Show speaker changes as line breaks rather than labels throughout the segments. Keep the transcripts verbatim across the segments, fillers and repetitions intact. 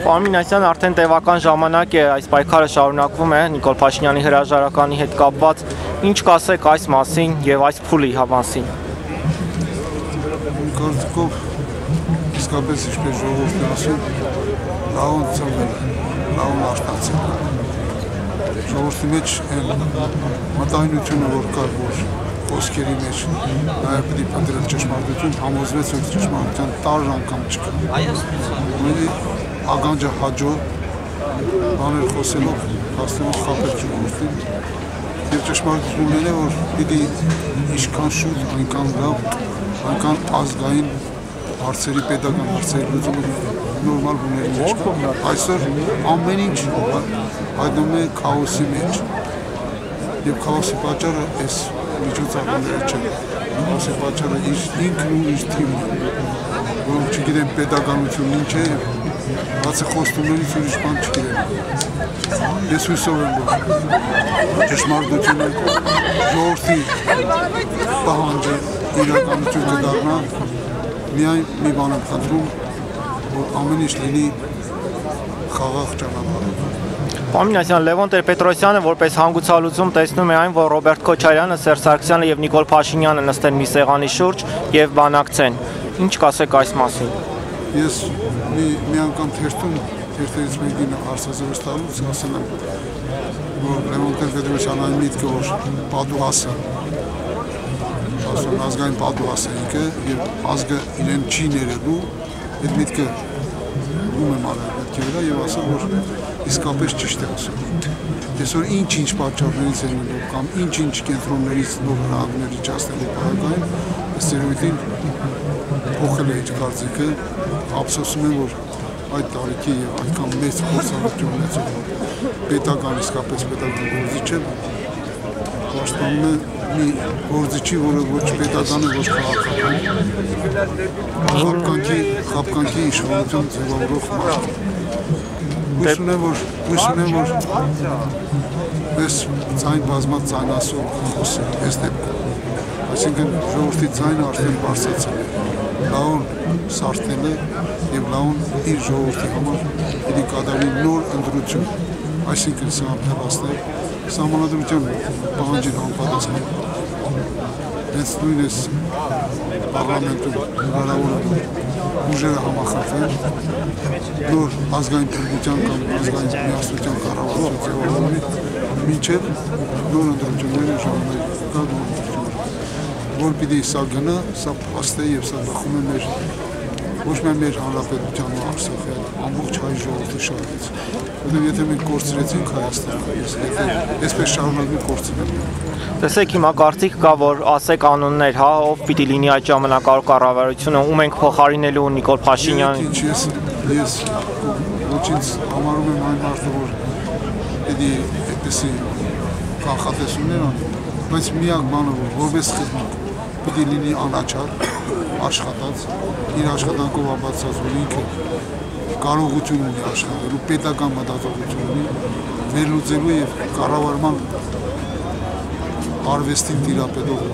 Պարոն Մինասյան, արդեն տևական ժամանակ է այս պայքարը շարունակվում է Նիկոլ Փաշինյանի հրաժարականի հետ կապված, ինչ կասեք այս մասին եւ այս փուլի հավանսին։
Կարծիքով իսկապես ինչպես ժողովուրդն ասում, լավն ծնվել, լավն արտացել։ Ժողովրդի մեջ մտայնությունը որ կար, որ խոսքերի մեջ նաև պետք է փնտրել ճշմարտություն, համոզվեց, որ ճշմարտության տար անգամ չկա։ Ագանջը հաջո բաներ խոսելով հաստատում խապել ժողովրդին եւ ճշմարտությունն է որ պիտի ինչքան շուտ այնքան լավ այնքան ազգային հարցերի պետական հարցերի լուծումը նորմալ բաների մեջ կա այսօր ամեն ինչ հայտնվում է քաոսի մեջ եւ քաոսի պատճառը այս միջոցառումները չեն քաոսի պատճառը ինքն ու իր թիմը որոնք չգիտեն պետականությունն ինչ է բացի խոստումներից ուրիշ բան չգիտեմ։ Ես հույսով եմ, որ ճշմարտությունը ժողովրդի պահանջը իրականություն կդառնա, միայն մի բան եմ խնդրում, որ ամեն ինչ լինի խաղաղ ճանապարհով։
Պարոն Մինասյան, Լևոն Տեր-Պետրոսյանը որպես հանգուցալուծում տեսնում է այն, որ Ռոբերտ Քոչարյանը, Սերժ Սարգսյանը եւ Նիկոլ Փաշինյանը նստեն մի սեղանի շուրջ եւ բանակցեն։ Ինչ կասեք այս մասին։
Ես մի, մի անգամ թերթում, թերթերից մեկին հարցազրույց տալուց ասել եմ, որ Լևոն Տեր-Պետրոսյանը այն միտքը, որ պատուհասը, ասում ազգային պատուհասը ինքը եւ ազգը իրեն չի ներելու, այդ միտքը ում եմ արել պետք է վրա եւ ասել, որ իսկապես ճիշտ է ասում։ Այսօր ինչ-ինչ պատճառներից են լինում կամ ինչ-ինչ կենտրոններից նոր հրահանգներ իջացնելու պարագային, ըստ երևույթին փոխել է իր կարծիքը, ափսոսում եմ, որ այդ տարիքի եւ այդքան մեծ փորձառություն ունեցող պետական իսկապես պետական գործիչը պաշտպանում է մի գործիչի, որը ոչ պետական է, ոչ քաղաքական։ Խապկանքի, խապկանքի իշխանություն ձևավորող մարդ։ Հույս ունեմ, որ հույս ունեմ, որ այս ձայն բազմած ձայնասող խոսը այս դեպքում։ Այսինքն ժողովրդի ձայնը արդեն բարձրացել է։ Լավն սարթել է եւ լավն իր ժողովրդի համար պիտի կատարի նոր ընտրություն, այսինքն սա ամենասներ սահմանադրության պահանջին համապատասխան։ Հենց նույնպես պարլամենտում հնարավոր է ուժերը համախմբվեն, նոր ազգային փրկության կամ ազգային միասնության կառավարություն ձևավորվի, մինչև նոր ընտրությունները ժամանակ որ պիտի սա գնա, սա փաստ է եւ սա բխում է մեր ոչ միայն մեր հանրապետության արսով, ամբողջ հայ ժողովրդի շահից։ Որտեղ եթե մենք կորցրեցինք Հայաստանը, եթե այսպես շարունակվի կորցնել։
Տեսեք, հիմա կարծիք կա, որ ասեք անուններ, հա, ով պիտի լինի այդ ժամանակավոր կառավարությունը, ում ենք փոխարինելու Նիկոլ Փաշինյանին։
Ինչ ես ես ոչինչ համարում եմ այն մարդը, որ պիտի այդպեսի կանխատեսումներ անի, բայց միակ բանը, որ որպես խզմիկ պիտի լինի անաչառ, աշխատած, իր աշխատանքով ապացած, որ ինքը կարողություն ունի աշխատելու, պետական մտածողություն ունի, վերլուծելու եւ կառավարման արվեստին տիրապետող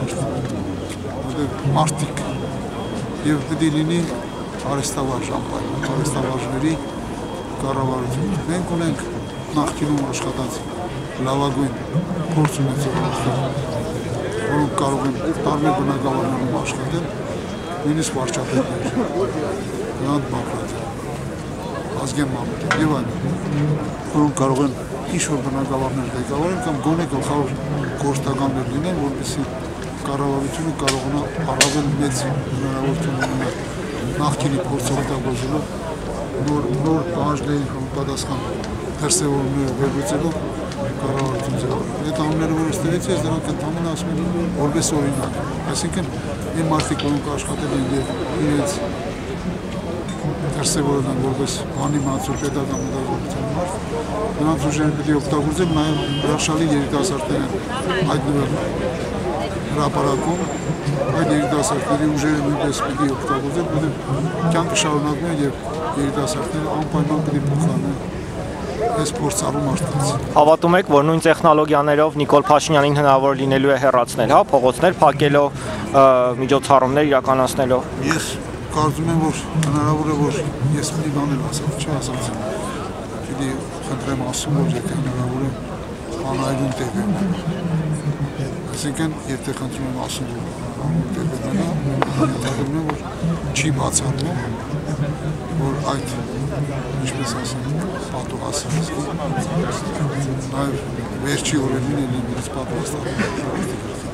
մարդիկ եւ պիտի լինի արհեստավարժ անպայման, արհեստավարժների կառավարություն։ Մենք ունենք նախկինում աշխատած լավագույն փորձ ունեցող մարդիկ, որոնք կարող են տարբեր բնակավարներում աշխատել, նույնիսկ վարչապետներ, Լևոն Բագրատյան, Ազգեն Մամեդյան եւ այլն, որոնք կարող են ինչ-որ բնակավարներ ղեկավարել կամ գոնե գլխավոր գործնականներ լինեն, որպեսզի կառավարությունը կարողանա առավել մեծ հնարավորություն ունենալ նախկինի փորձով օգտագործելով նոր նոր պահանջների համապատասխան դրսևորումները վերլուծելով կառավարություն ձևավորել։ Այդ անունները որ ստեղից ես դրանք ընդհանրապես ասում են որպես օրինակ։ Այսինքն այն մարդիկ, որոնք աշխատել են եւ իրենց դրսևորել են որպես անիմացիա պետական մտածողության մարդ, նրանց ուժերը պետք է օգտագործել նաեւ հրաշալի երիտասարդներ են հայտնվել հրապարակում, այդ երիտասարդների ուժերը նույնպես պետք է օգտագործել, որովհետեւ կյանքը շարունակվում է եւ երիտասարդները անպայման պետք է փոխանցեն այս փորձառու մարդկանց։
Հավատում եք, որ նույն տեխնոլոգիաներով Նիկոլ Փաշինյանին հնարավոր լինելու է հեռացնել, հա, փողոցներ փակելով, միջոցառումներ իրականացնելով։
Ես կարծում եմ, որ հնարավոր է, որ ես մի բան եմ ասած, չի ասած եմ։ Պիտի խնդրեմ ասում, որ եթե հնարավոր է անայրուն տեղ եմ։ Այսինքն, եթե խնդրում եմ ասում, որ անայրուն տեղ եմ, հետագում եմ, որ չի բացառվում, որ այդ, ինչպես ասեմ, պատուղասած, նաև վերջի օրերին էլ եմ իրենց պատուղաստանում։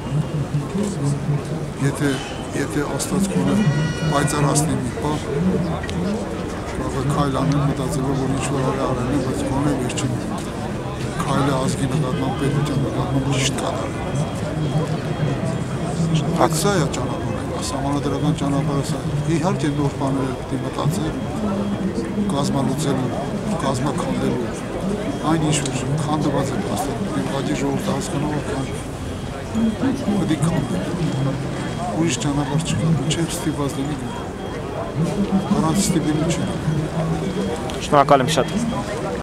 Եթե Եթե աստված կոնը պայծառացնի մի պահ, կարող է քայլ անել մտածելով, որ ինչ-որ արի արել է, բայց կոնը վերջին քայլը ազգի նկատմամբ, պետության նկատմամբ ճիշտ կատարել։ Այդ սա է ճանապարհը, սահմանադրական ճանապարհը սա։ Իհարկե նոր բաներ պետք է մտածել, կազմալուծելու, կազմաքանդելու, այն ինչ որ քանդված է փաստորեն, ուղղակի ժողովուրդը հասկանալու պետք է քանդել։ Ուրիշ ճանապարհ չկա, չեմ ստիպված լինի գնալ։ Առանց ստիպելու չի։
Շնորհակալ եմ շատ։